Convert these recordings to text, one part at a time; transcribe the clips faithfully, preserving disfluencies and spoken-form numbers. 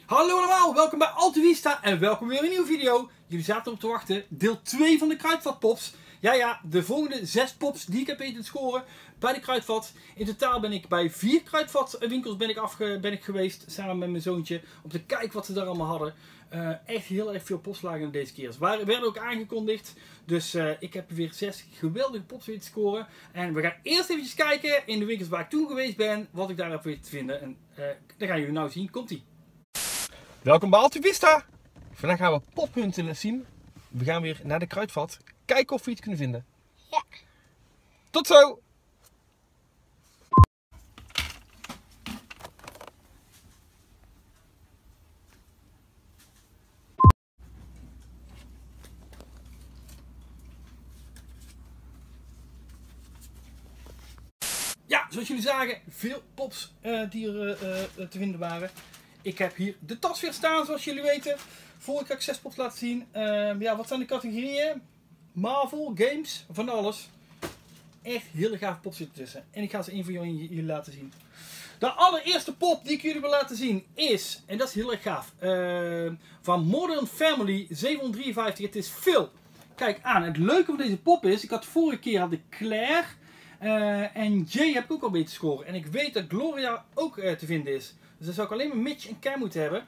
Hallo allemaal, welkom bij Altavista en welkom weer in een nieuwe video. Jullie zaten erop te wachten, deel twee van de Kruidvat Pops. Ja ja, de volgende zes pops die ik heb weten te scoren bij de Kruidvat. In totaal ben ik bij vier Kruidvat winkels ben ik, afge, ben ik geweest, samen met mijn zoontje, om te kijken wat ze daar allemaal hadden. Uh, echt heel erg veel pops lagen deze keer. Ze waren, werden ook aangekondigd, dus uh, ik heb weer zes geweldige pops weten te scoren. En we gaan eerst even kijken in de winkels waar ik toen geweest ben, wat ik daar heb weten te vinden. En uh, dan gaan jullie nou zien, komt ie. Welkom bij Altavista. Vandaag gaan we pophunten zien. We gaan weer naar de Kruidvat. Kijken of we iets kunnen vinden. Ja. Tot zo! Ja, zoals jullie zagen, veel pops uh, die er uh, uh, te vinden waren. Ik heb hier de tas weer staan, zoals jullie weten. Vorige keer heb ik zes pops laten zien. Uh, ja, wat zijn de categorieën? Marvel, games, van alles. Echt hele gaaf pops zitten tussen. En ik ga ze één voor jullie, jullie laten zien. De allereerste pop die ik jullie wil laten zien is, en dat is heel erg gaaf, uh, van Modern Family zevenhonderddrieënvijftig. Het is Phil. Kijk aan, het leuke van deze pop is, ik had vorige keer had ik Claire uh, en Jay heb ik ook al weten te scoren. En ik weet dat Gloria ook uh, te vinden is. Dus dan zou ik alleen maar Mitch en Cam moeten hebben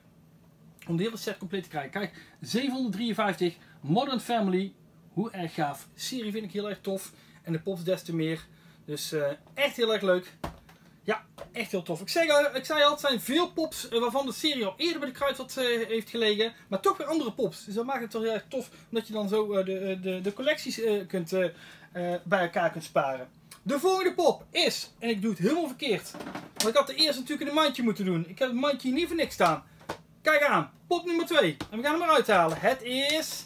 om de hele set compleet te krijgen. Kijk, zevenhonderddrieënvijftig, Modern Family. Hoe erg gaaf. De serie vind ik heel erg tof. En de pops des te meer. Dus uh, echt heel erg leuk. Ja, echt heel tof. Ik, zeg, ik zei al, het zijn veel pops uh, waarvan de serie al eerder bij de Kruidvat uh, heeft gelegen. Maar toch weer andere pops. Dus dat maakt het wel heel erg tof. Omdat je dan zo uh, de, de, de collecties uh, kunt, uh, uh, bij elkaar kunt sparen. De volgende pop is, en ik doe het helemaal verkeerd. Want ik had de eerste natuurlijk in een mandje moeten doen. Ik heb het mandje niet voor niks staan. Kijk aan, pop nummer twee. En we gaan hem eruit halen. Het is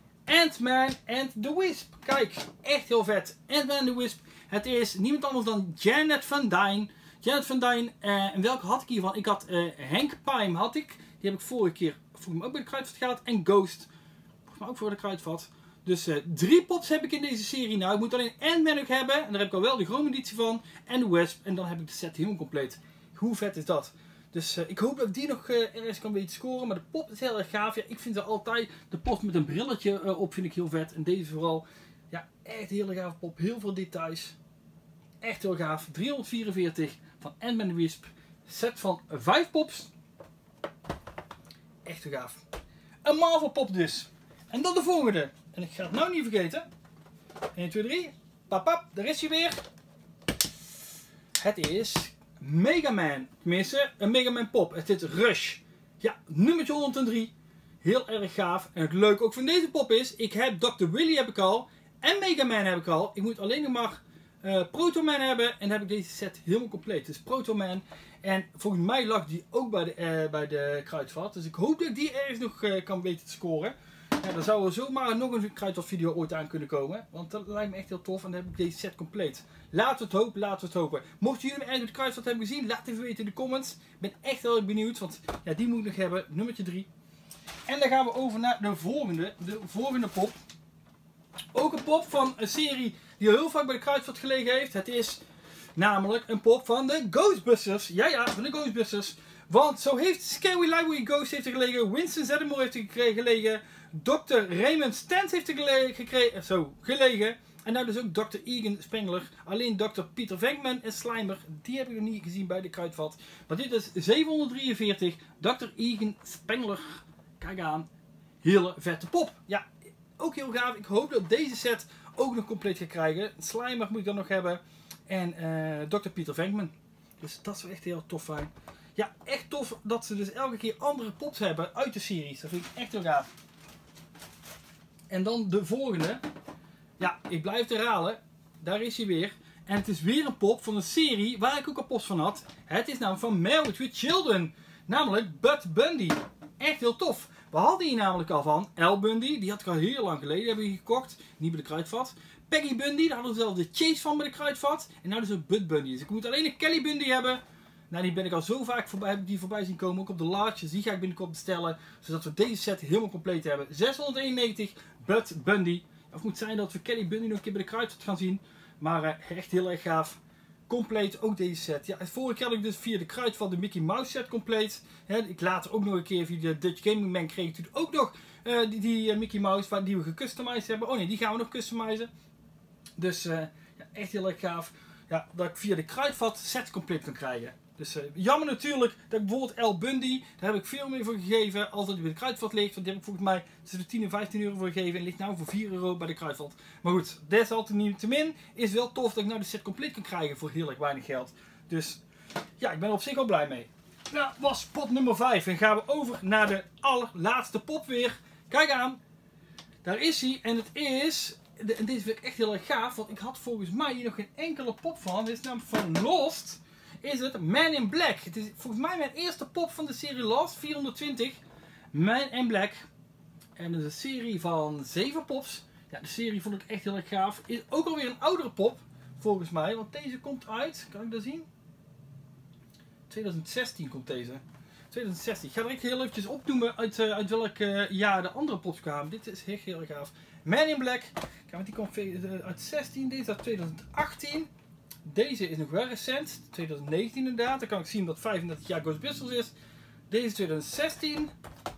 Ant-Man and the Wasp. Kijk, echt heel vet. Ant-Man and the Wasp. Het is niemand anders dan Janet Van Dyne. Janet Van Dyne. Uh, en welke had ik hiervan? Ik had uh, Hank Pym had ik. Die heb ik vorige keer volgens mij ook bij de Kruidvat gehad. En Ghost. Volgens mij ook voor de Kruidvat. Dus uh, drie pops heb ik in deze serie. Nou, ik moet alleen Ant-Man nog hebben. En daar heb ik al wel de chrome editie van. En de Wasp. En dan heb ik de set helemaal compleet. Hoe vet is dat? Dus uh, ik hoop dat ik die nog uh, ergens kan weten scoren. Maar de pop is heel erg gaaf. Ja, ik vind ze altijd, de pops met een brilletje uh, op vind ik heel vet. En deze vooral. Ja, echt heel gaaf pop. Heel veel details. Echt heel gaaf. driehonderdvierenveertig van Ant-Man and the Wasp. Set van vijf pops. Echt heel gaaf. Een Marvel pop dus. En dan de volgende. En ik ga het nou niet vergeten. één, twee, drie. Pap, pap. Daar is hij weer. Het is Mega Man. Tenminste, een Mega Man pop. Het is Rush. Ja, nummertje honderddrie. Heel erg gaaf. En het leuke ook van deze pop is, ik heb dokter Willy heb ik al. En Mega Man heb ik al. Ik moet alleen nog maar uh, Proto Man hebben. En dan heb ik deze set helemaal compleet. Dus Proto Man. En volgens mij lag die ook bij de, uh, bij de Kruidvat. Dus ik hoop dat ik die ergens nog uh, kan weten te scoren. Ja, dan zou er zomaar nog een Kruidvat video ooit aan kunnen komen. Want dat lijkt me echt heel tof. En dan heb ik deze set compleet. Laten we het hopen, laten we het hopen. Mochten jullie hem ergens met de Kruidvat hebben gezien, laat even weten in de comments. Ik ben echt heel erg benieuwd. Want ja, die moet ik nog hebben. Nummertje drie. En dan gaan we over naar de volgende. De volgende pop. Ook een pop van een serie die al heel vaak bij de Kruidvat gelegen heeft. Het is namelijk een pop van de Ghostbusters. Ja, ja, van de Ghostbusters. Want zo heeft Scary Library Ghost heeft er gelegen. Winston Zeddemore heeft er gelegen. dokter Raymond Stent heeft er gelegen. Zo, gelegen. En nou dus ook dokter Egan Spengler. Alleen dokter Peter Venkman en Slimer. Die heb ik nog niet gezien bij de Kruidvat. Maar dit is zevenhonderddrieënveertig. dokter Egan Spengler. Kijk aan. Hele vette pop. Ja, ook heel gaaf. Ik hoop dat deze set ook nog compleet gaat krijgen. Slimer moet ik dan nog hebben. En uh, dokter Peter Venkman. Dus dat is wel echt heel tof fijn. Ja, echt tof dat ze dus elke keer andere pops hebben uit de series. Dat vind ik echt heel gaaf. En dan de volgende. Ja, ik blijf het herhalen. Daar is hij weer. En het is weer een pop van een serie waar ik ook een post van had. Het is namelijk van Married with Children. Namelijk Bud Bundy. Echt heel tof. We hadden hier namelijk al van Al Bundy. Die had ik al heel lang geleden hebben we gekocht. Niet bij de Kruidvat. Peggy Bundy. Daar hadden we zelf de Chase van bij de Kruidvat. En nou dus ook Bud Bundy. Dus ik moet alleen een Kelly Bundy hebben. Nou, die ben ik al zo vaak voorbij, heb ik die voorbij zien komen. Ook op de laadjes. Die ga ik binnenkort bestellen. Zodat we deze set helemaal compleet hebben. zeshonderdeenennegentig Bud Bundy. Of moet zijn dat we Kelly Bundy nog een keer bij de Kruidvat gaan zien. Maar uh, echt heel erg gaaf. compleet ook deze set. Ja, vorige keer had ik dus via de Kruidvat de Mickey Mouse set compleet. He, ik later ook nog een keer via de Dutch Gaming Man kreeg ik natuurlijk ook nog uh, die, die uh, Mickey Mouse waar, die we gecustomized hebben. Oh nee, die gaan we nog customizen. Dus uh, ja, echt heel erg gaaf. Ja, dat ik via de Kruidvat sets compleet kan krijgen. Dus uh, jammer natuurlijk dat ik bijvoorbeeld El Bundy, daar heb ik veel meer voor gegeven als dat die bij de Kruidvat ligt. Want die heb ik volgens mij tussen de tien en vijftien euro voor gegeven en ligt nou voor vier euro bij de Kruidvat. Maar goed, desalniettemin is wel tof dat ik nou de set compleet kan krijgen voor heel erg weinig geld. Dus ja, ik ben er op zich wel blij mee. Nou, was pot nummer vijf en gaan we over naar de allerlaatste pop weer. Kijk aan, daar is hij en het is... De, en deze vind ik echt heel erg gaaf, want ik had volgens mij hier nog geen enkele pop van. Dit is namelijk van Lost. Is het Man in Black. Het is volgens mij mijn eerste pop van de serie Lost. vierhonderdtwintig. Man in Black. En het is een serie van zeven pops. Ja, de serie vond ik echt heel erg gaaf. Is ook alweer een oudere pop. Volgens mij. Want deze komt uit. Kan ik dat zien? twintig zestien komt deze. twintig zestien. Ik ga er echt heel eventjes opnoemen uit, uh, uit welk uh, jaar de andere pops kwamen. Dit is echt heel erg gaaf. Man in Black. Kijk, die komt uit zestien. Deze uit twintig achttien. Deze is nog wel recent. twintig negentien inderdaad. Dan kan ik zien dat vijfendertig jaar Ghostbusters is. Deze is twintig zestien.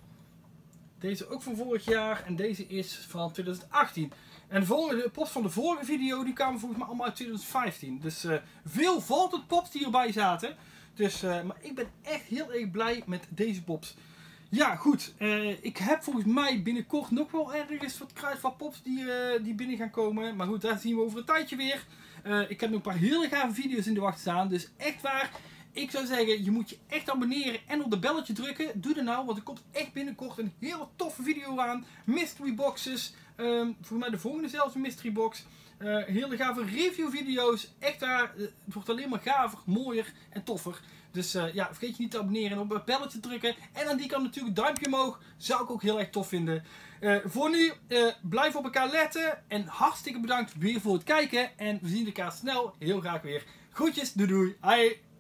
Deze ook van vorig jaar. En deze is van twintig achttien. En de, volgende, de pops van de vorige video die kwamen volgens mij allemaal uit twintig vijftien. Dus uh, veel Vaulted pops die erbij zaten. Dus, uh, maar ik ben echt heel erg blij met deze pops. Ja, goed. Uh, ik heb volgens mij binnenkort nog wel ergens wat Kruidvat pops die, uh, die binnen gaan komen. Maar goed, daar zien we over een tijdje weer. Uh, ik heb nog een paar hele gave video's in de wacht staan. Dus echt waar. Ik zou zeggen, je moet je echt abonneren en op de belletje drukken. Doe dat nou, want er komt echt binnenkort een hele toffe video aan. Mystery boxes. Um, volgens mij de volgende zelfs een mystery box. Uh, hele gave review video's. Echt waar. Uh, het wordt alleen maar gaver, mooier en toffer. Dus uh, ja, vergeet je niet te abonneren en op het belletje te drukken. En aan die kant natuurlijk duimpje omhoog. Zou ik ook heel erg tof vinden. Uh, voor nu, uh, blijf op elkaar letten. En hartstikke bedankt weer voor het kijken. En we zien elkaar snel heel graag weer. Groetjes, doei doei. Hoi.